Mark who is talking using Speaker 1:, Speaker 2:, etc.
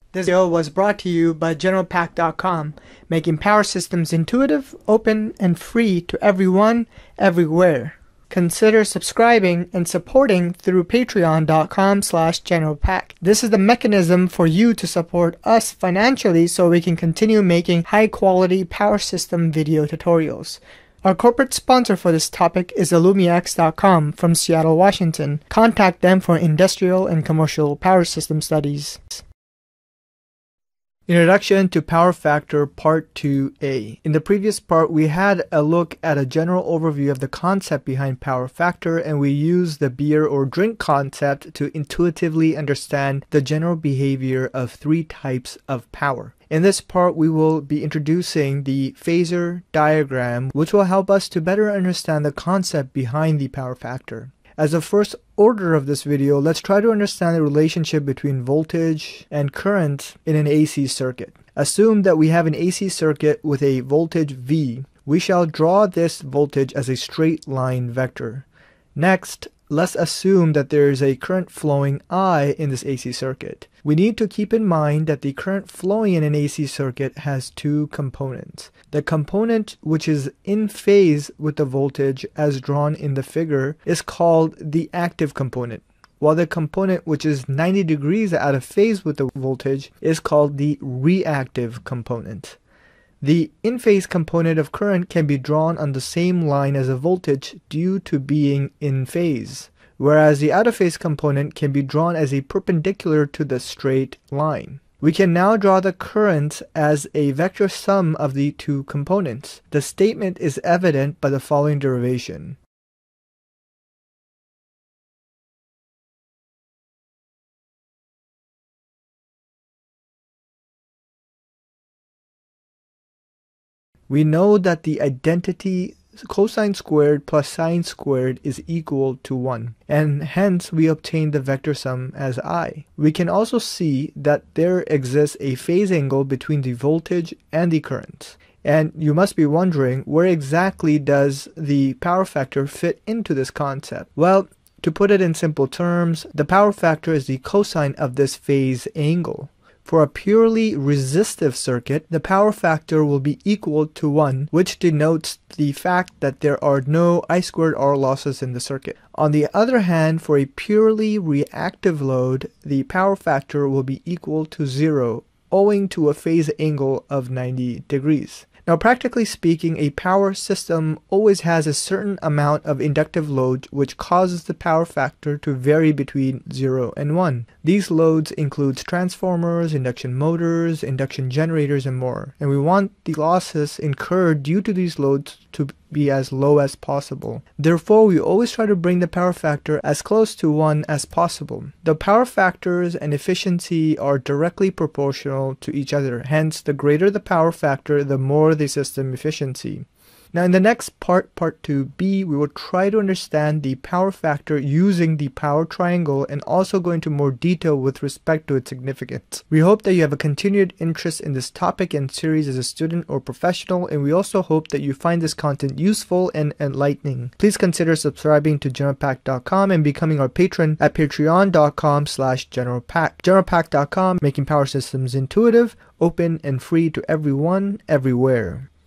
Speaker 1: This video was brought to you by GeneralPack.com, making power systems intuitive, open, and free to everyone, everywhere. Consider subscribing and supporting through patreon.com/generalpack. This is the mechanism for you to support us financially so we can continue making high-quality power system video tutorials. Our corporate sponsor for this topic is AllumiaX.com from Seattle, Washington. Contact them for industrial and commercial power system studies. Introduction to Power Factor Part 2a. In the previous part, we had a look at a general overview of the concept behind power factor, and we used the beer or drink concept to intuitively understand the general behavior of three types of power. In this part, we will be introducing the phasor diagram, which will help us to better understand the concept behind the power factor. As a first order of this video, let's try to understand the relationship between voltage and current in an AC circuit. Assume that we have an AC circuit with a voltage V. We shall draw this voltage as a straight line vector. Next, let's assume that there is a current flowing I in this AC circuit. We need to keep in mind that the current flowing in an AC circuit has two components. The component which is in phase with the voltage as drawn in the figure is called the active component, while the component which is 90 degrees out of phase with the voltage is called the reactive component. The in-phase component of current can be drawn on the same line as a voltage due to being in phase, whereas the out-of-phase component can be drawn as a perpendicular to the straight line. We can now draw the current as a vector sum of the two components. The statement is evident by the following derivation. We know that the identity cosine squared plus sine squared is equal to 1, and hence we obtain the vector sum as I. We can also see that there exists a phase angle between the voltage and the current. And you must be wondering, where exactly does the power factor fit into this concept? Well, to put it in simple terms, the power factor is the cosine of this phase angle. For a purely resistive circuit, the power factor will be equal to 1, which denotes the fact that there are no I2R losses in the circuit. On the other hand, for a purely reactive load, the power factor will be equal to 0, owing to a phase angle of 90 degrees. Now, practically speaking, a power system always has a certain amount of inductive load which causes the power factor to vary between 0 and 1. These loads include transformers, induction motors, induction generators, and more. And we want the losses incurred due to these loads to be as low as possible. Therefore, we always try to bring the power factor as close to 1 as possible. The power factors and efficiency are directly proportional to each other. Hence, the greater the power factor, the more the system efficiency. Now, in the next part, Part 2b, we will try to understand the power factor using the power triangle and also go into more detail with respect to its significance. We hope that you have a continued interest in this topic and series as a student or professional, and we also hope that you find this content useful and enlightening. Please consider subscribing to GeneralPack.com and becoming our patron at patreon.com/generalpack. GeneralPack.com, making power systems intuitive, open, and free to everyone, everywhere.